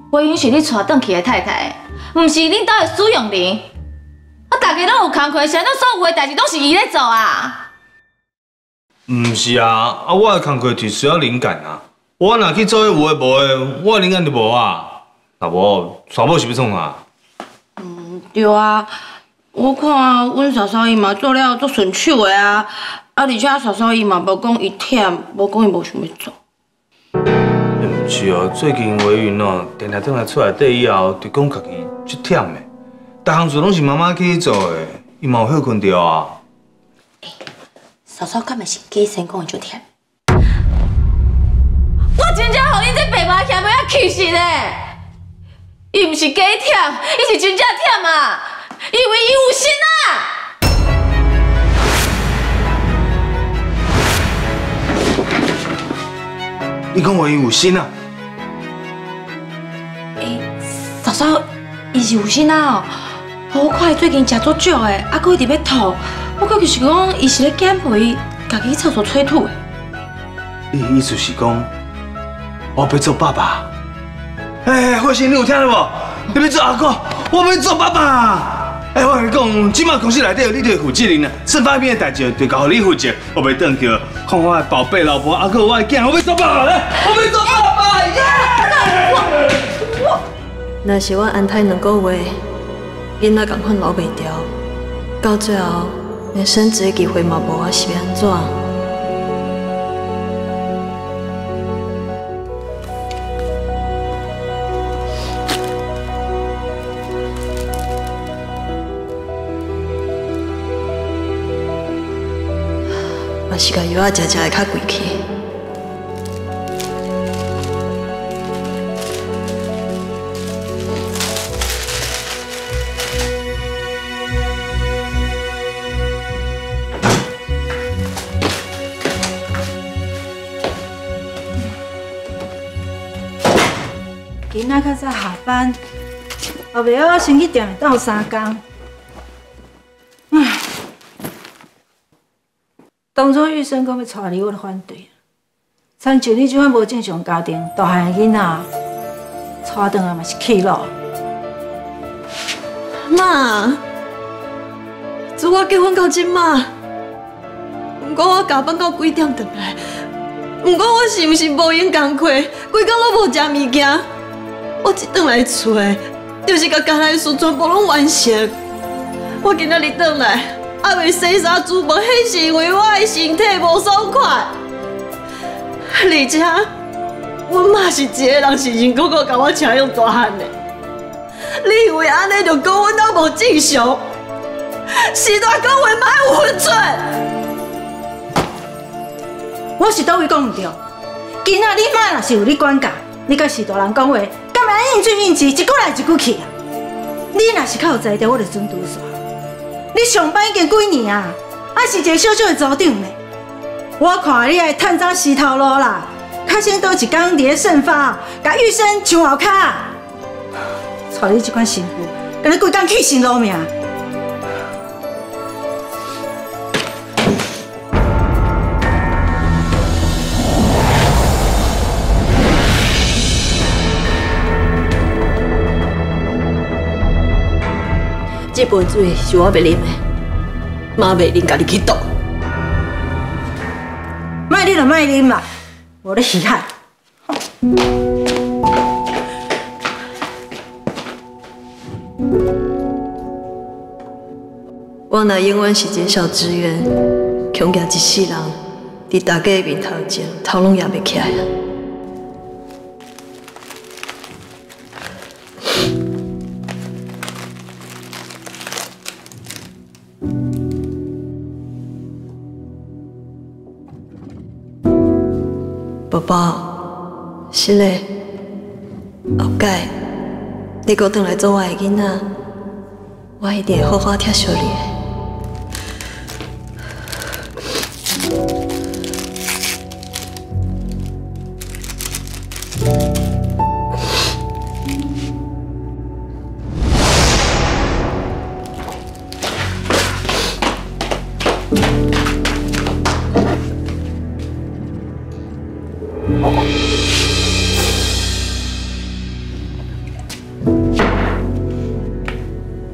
花英是你娶转去的太太，唔是恁兜的使用人。大家拢有工课，啥种所有的代志拢是伊咧做啊？ 唔是啊，我的工课是需要灵感啊。我若去做迄有诶无诶，我的灵感就无啊。若无，娶某是要创啊？ 对啊，我看阮嫂嫂伊嘛做了足顺手的啊，而且嫂嫂伊嘛无讲伊忝，无讲伊无想要做。 毋是哦，最近维云哦，电台转来出来底以后，就讲家己足忝的，逐项事拢是妈妈去做的，伊嘛有休困着啊。 嫂嫂敢嘛是假先讲伊足忝？ 我真正互恁这白妈嫌要遐气死咧！伊毋是假忝，伊是真正忝啊！因为伊有心啊！ 你讲话伊有心啊？ 嫂嫂，伊是有心啊哦！我看伊最近食足少的，还佫一直要吐。我感觉是讲伊是咧减肥，家己去厕所催吐的。 你意思是讲，我要做爸爸？慧心，你有听到无？你要做阿哥，我要做爸爸。我跟你讲，即马公司内底你就负责任啊，剩发边的代志就交你负责，我袂当叫看我的宝贝老婆，还佫我的囝，我要做爸爸咧，我要做爸爸耶！ 若是我安胎2个月，囡仔共款留袂掉，到最后连升职的机会嘛无，我是要安怎？嘛是甲药仔食会较贵气。 囡仔较早下班，后尾我先去店里斗3工。当初玉生讲要带你，我就反对。像你这款无正常家庭，大汉的囡仔，带转来嘛是气路。 妈，自我结婚到今嘛，不管我加班到几点回来，不管我是毋是无闲工课，规工拢无食物件，我一转来厝的，就是甲家内事全部拢完成。我今仔日转来。还未洗衫煮饭，迄是因为我的身体无爽快。而且，阮妈是一个人辛辛苦苦甲我请养大汉的。你以为安尼就讲阮都无正常？时代讲话莫有分寸。 我是倒位讲唔对？今仔你妈若是有你管教，你甲是大人讲话，干嘛应嘴应舌，一句来一句去啊？你若是较有才调，我就准拄煞。你上班已经几年啊？还是一个小小的组长呢？我看你爱趁早死头路啦！较先倒一工伫咧盛发，甲玉生抢后骹，带你这款媳妇，敢你规工去心路命。 这杯水是我要啉的，妈袂啉，家己去倒。 卖啉就卖啉啦，无咧稀罕。 我若永远是一个小职员，强夹一世人，伫大家的面头前，头拢压袂起来啊！宝宝，是嘞，后届你搁转来做我的囡仔，我一定会好好疼惜你的。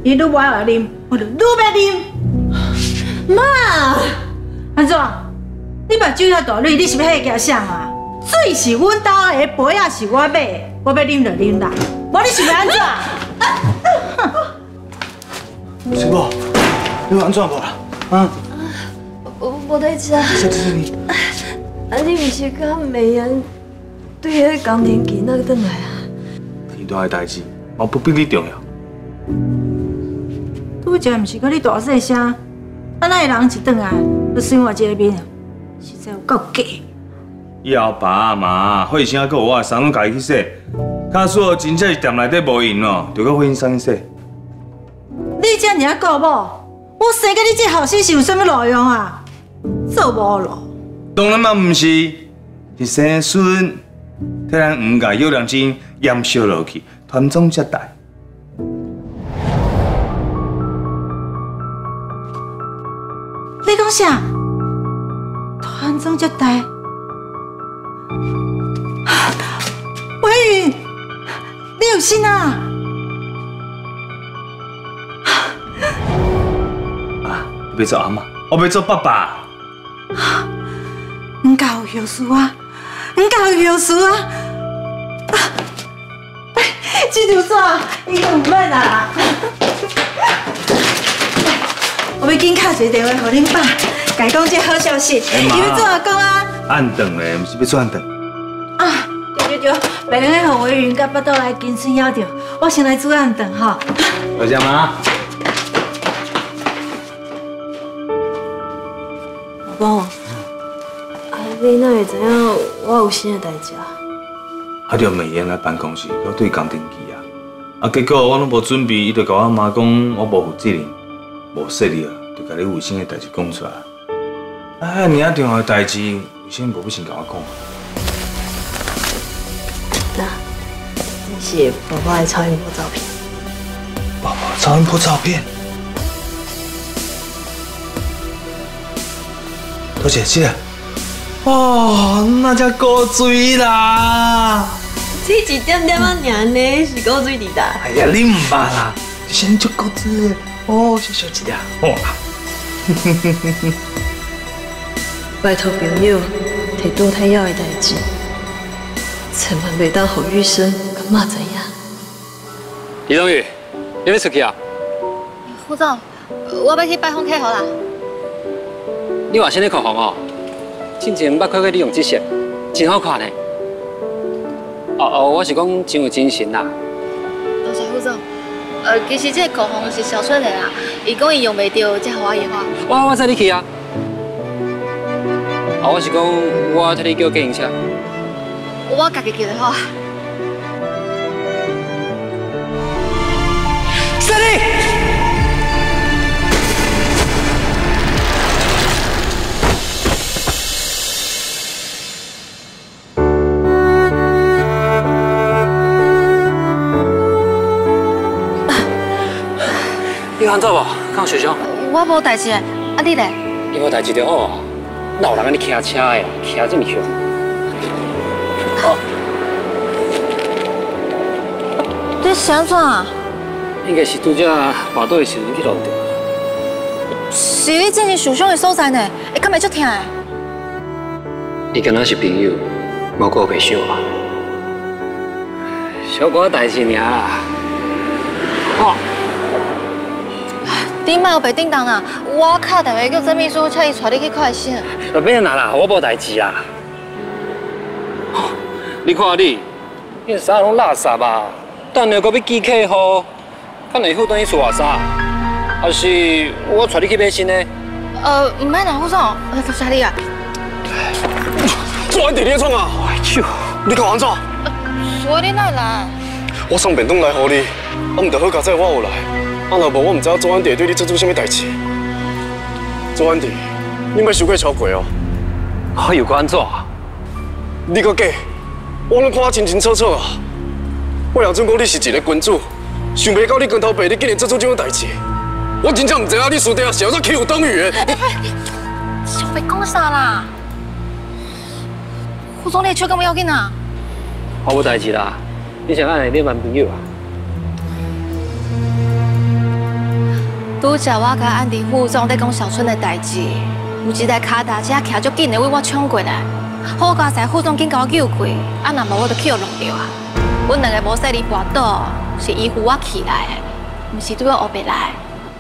伊愈无爱啉，我就愈要啉。 妈， 安怎？你目睭遐大蕊，你是要迄件啥啊？水是阮兜的，杯也是我买的，我要啉就啉啦。无你想要安怎？ 师母，你有安怎无啦？啊？ 无代志啊。 谢谢你。 你毋是甲美妍对迄工程机那转来啊？ 天大的代志，嘛不比你重要。 拄则毋是甲你大细声，啊那个人一转来就生我一个面，实在有够假。 以后爸妈火星还有我的衫拢家己去洗，假使真正是店内底无用哦，就到火星衫去洗。 你这尔啊顾某，我生甲你这后生是有啥物路用啊？做无路。 当然嘛毋是，是生孙，替咱黄家有良心延烧落去，传宗接代。 你讲啥？传宗接代？伟宇，你有心啊？ 啊，你要做阿妈，我要做爸爸。 唔教有后事啊！唔教有后事啊！这张纸已经唔免啦。我要紧打一个电话给恁爸，甲伊讲这好消息。伊要做阿公啊！ 按顿咧，毋是要做按顿。 啊，对，别个让伟云甲巴肚来金孙要着，我先来煮按顿哈。 多谢妈。 老公。你哪会知影我有新的代志啊？ 啊，着美妍来办公室，要对工程机啊。啊，结果我拢无准备，伊就甲我妈讲我无负责任，无说你啊，就甲你卫生的代志讲出来。啊，尔啊重要的代志，为什么无要先甲我讲？ 那，这是爸爸的超音波照片。 爸爸超音波照片？多谢这个。哦，那才古水啦！ 这一点点啊，尔呢是古水滴答。 哎呀，你唔捌啦，先足古水的哦，小小一粒，哇！ 拜托朋友，摕堕胎药的代志，千万袂当让医生甲妈知影。 李东宇，你要出去啊？ 副总，我要去拜访客户啦。 你话先咧客户哦？之前捌看过你用这些，真好看呢。我是讲真有精神啦。 多谢副总。其实这个口红是小水的啦，伊讲伊用袂到，才互我用啊。 我载你去啊。我是讲我替你叫计程车。 我家己叫就好。 是你。你安怎无？敢有受伤？ 我无代志的，啊你咧？ 你无代志就好，哪有人安尼骑车的，骑这么凶？ 你是安怎啊？ 应该是拄则跋倒的时阵去弄着。 是你之前受伤的所在呢？会敢会足痛的？ 伊敢若是朋友，无过袂伤啊。小可代志尔啦。哦。 你莫有白叮当啦！我敲电话叫曾秘书，请伊带你去看医生。 就免啦，我无代志啦。你看你衫拢垃圾啊！等下搁要见客户，敢会好等于厝外衫？还是我带你去买新的？ 唔免啦，副总，多谢你啊。 做安弟你创啊？ 哎呦， 你搞安怎？ 所以你哪来？ 我送便当来互你，啊，唔就好佳哉我有来。啊，若无我唔知做安弟对你做出啥物代志。做安弟，你莫受过超过哦。 我又搁安怎？ 你搁假？我拢看得清清楚楚啊！我杨准讲你是一个君主，想袂到你光头白，你竟然做出这种代志。我真正唔知影你私底下是怎欺负董宇的。 想要讲啥啦？副总，你的手敢不要紧啊？ 我无代志啦，你想爱你男朋友啊？ 拄则我甲安迪副总在讲小春的代志，有一台卡达车徛足紧的为我冲过来，好佳在副总紧甲我救开，啊若无我就去互弄着啊！阮两个无说你跋倒，是伊扶我起来的，毋是对我后白来。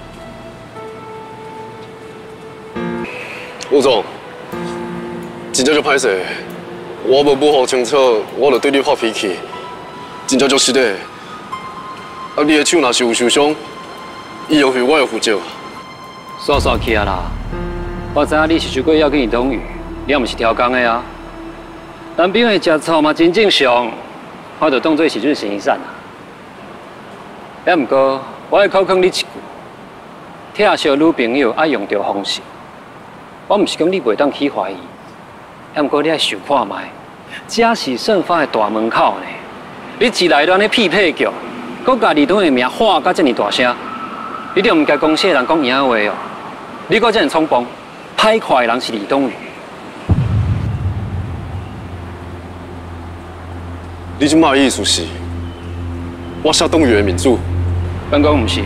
副总，真正就歹势，我无保护清楚，我就对你发脾气，真正足失礼。啊，你的手若是有受伤，以后我会负责。 煞煞去啊啦！我知影你是想过要跟伊同意，你也毋是挑工的啊。男朋友会食醋嘛，真正常，我就当做是准生产啊。也毋过，我会考劝你一句：疼惜女朋友爱用对方式。我毋是讲你袂当去怀疑，也毋过你爱想看卖，这是盛发的大门口呢。你一来就安尼匹配叫，搁家己对的名喊甲这么大声，你就毋该讲世人讲赢话哦。你搁这么冲动，歹看的人是李东宇。 你即摆的意思是，我下东宇的面子？ 本讲毋是。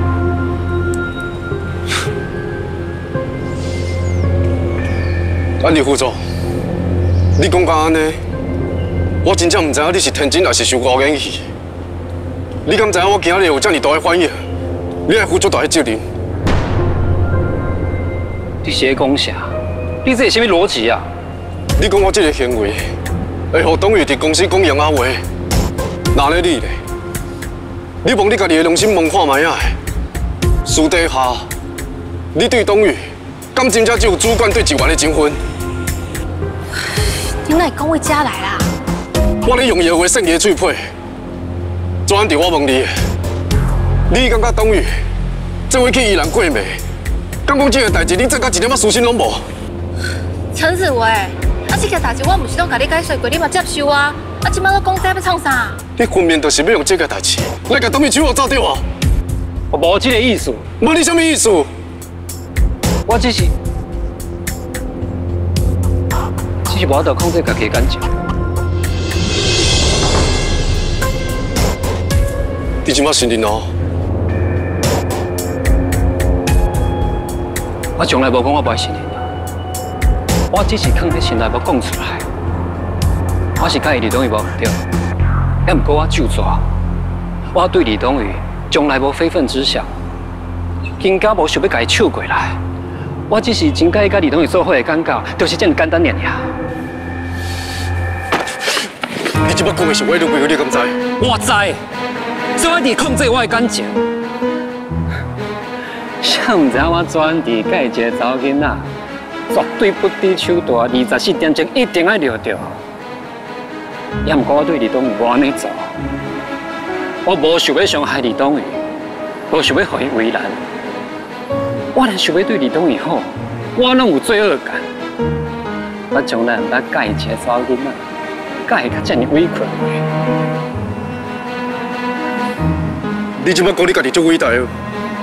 安迪副总，你讲甲安尼，我真正唔知影你是天真还是受高演戏。你敢知影我今日有这么大的反应？你爱负足大的责任。 你是在讲啥？你这是啥物逻辑啊？ 你讲我这个行为，会互董宇伫公司讲洋话，哪咧你咧？你望你家己的良心望看卖啊！私底下，你对董宇，敢真正只有主管对职员的情分？ 你哪会讲我遮来啦？ 我咧用伊的话扇伊的嘴皮。昨晚伫我问你，你感觉董宇这回去依然过暝？敢讲这个代志，你做甲一点仔私心拢无？ 陈子维，这件代志我毋是拢甲你解释过，你嘛接受啊？即摆都讲这要创啥？ 你分明就是要用这个代志来甲董宇手我走掉啊！ 我无这个意思。 无你什么意思？ 我只是无法度控制家己的感情。 你即摆承认哦？ 我从来无讲我不爱承认啊，我只是藏在心内无讲出来。我是甲伊李东宇无对，也毋过我就抓，我对李东宇从来无非分之想，更加无想要甲伊抢过来。我只是真介意甲李东宇做伙的感觉，就是这么简单尔尔。 你即摆讲的是我女朋友，你敢知？ 我知，所以我伫控制我的感情。谁唔知影我专伫甲一个查某囡仔，绝对不低手段，24点钟一定要掠着。也毋过我对李东宇无安尼做，我无想要伤害李东宇，无想要互伊为难。我连想要对李东宇好，我拢有罪恶感。我从来毋捌甲一个查某囡仔，甲会较这么委屈过。 你即摆讲你家己足伟大哦。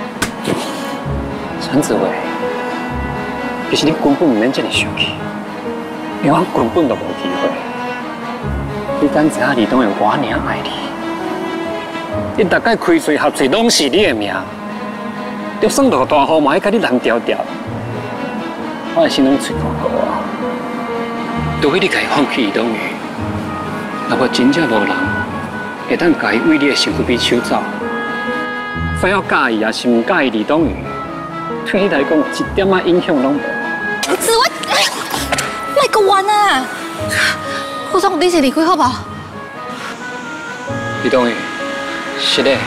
陈子伟，其实你根本唔免这么生气，因为我根本就无机会。你敢知影李东宇我尔爱你？你大概开嘴合嘴拢是你的名，就算落大雨嘛，要甲你蓝调调。我的心拢碎糊糊啊！除非你家己放弃李东宇，若无真正无人会当甲伊为你的身躯边抢走。非要介意也是唔介意李东宇。对你来讲，一点仔影响拢无。 子伟，莫讲完啊！副总，你先离开好不好？ 李东宇，是的。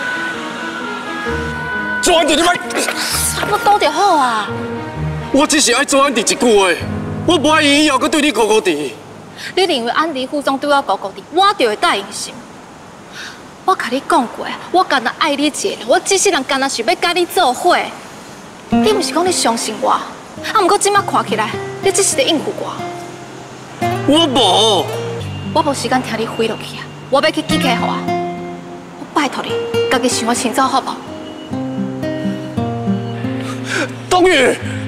做安迪，你莫！ 我倒就好啊。 我只是爱做安迪一句话，我不爱伊以后搁对你高高低。 你认为安迪副总对我高高低，我就会答应心？我甲你讲过，我干那爱你一个人，我这世人干那想要甲你做伙。你毋是讲你相信我，啊，毋过即摆看起来，你只是在应付我。 我无， 我无时间听你飞落去啊！我要去记客户啊！我拜托你，家己想清楚好不好？ 冬雨。